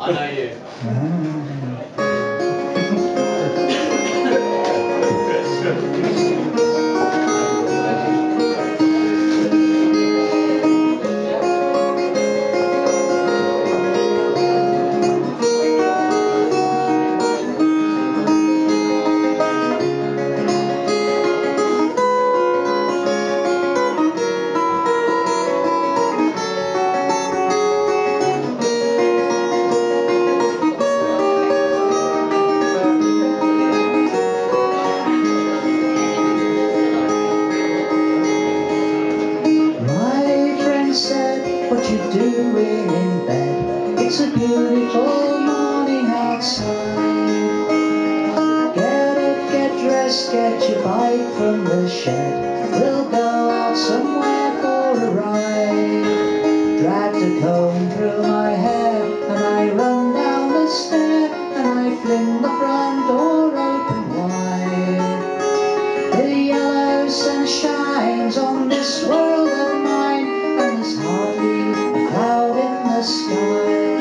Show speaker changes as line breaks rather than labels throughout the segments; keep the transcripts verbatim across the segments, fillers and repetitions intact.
I know you.
What you doing in bed? It's a beautiful morning outside. Get up, get dressed, get your bike from the shed. We'll go out somewhere for a ride. Dragged a comb through my hair and I run down the stair and I fling the front door open wide. The yellow sun shines on this world of mine and there's hardly a cloud in the sky.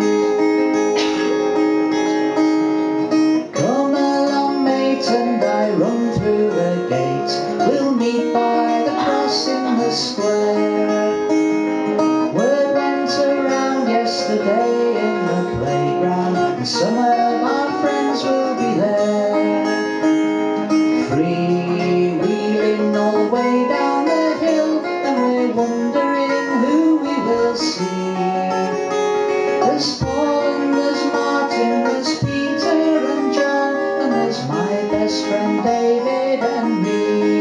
Come along, mate, and I run through the gate. We'll meet by the cross in the square. Word went around yesterday in the playground, and some of our friends will be there. Freewheeling all the way down the hill, and we're wondering who we will see. There's Paul and there's Martin, there's Peter and John, and there's my best friend David and me.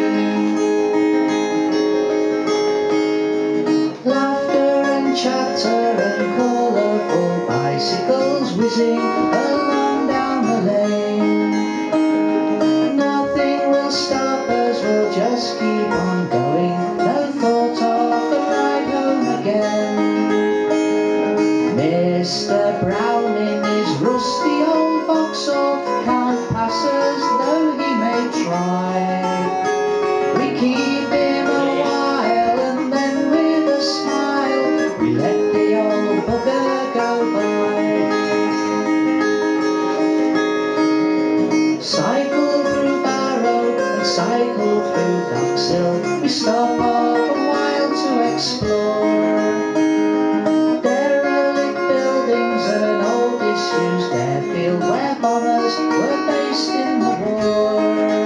Laughter and chatter and colourful bicycles whizzing along down the lane. Nothing will stop us, we'll just keep on going. No thought of a ride home again. Mister Brown in his rusty old Vauxhall can't pass us though he may try. We keep him a while and then with a smile we let the old bugger go by. Cycle through Barrow and cycle through Knoxhill. We stop off a while to explore derelict buildings and an old disused airfield where bombers were based in the war.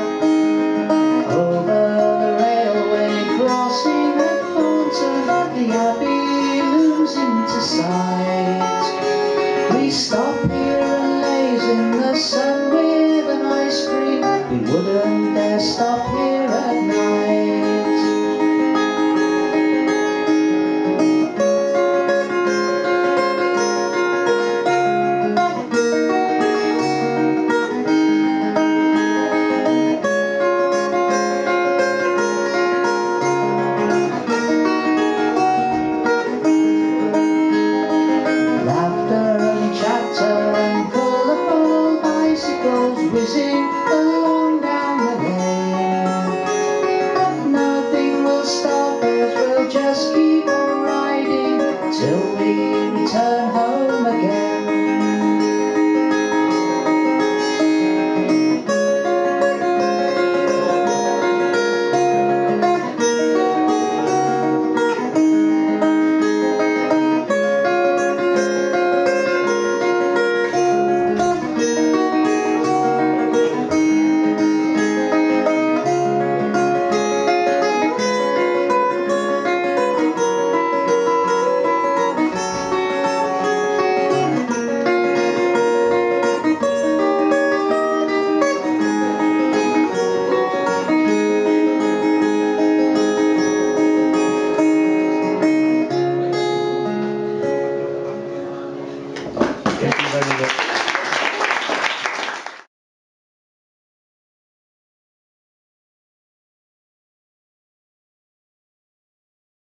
Over the railway crossing at Thornton, the Abbey looms into sight. We stop here and laze in the sun with an ice cream. We wouldn't dare stop here at night. Whizzing along down the lane. Nothing will stop us, we'll just keep on riding till we return home again. Thank you very much.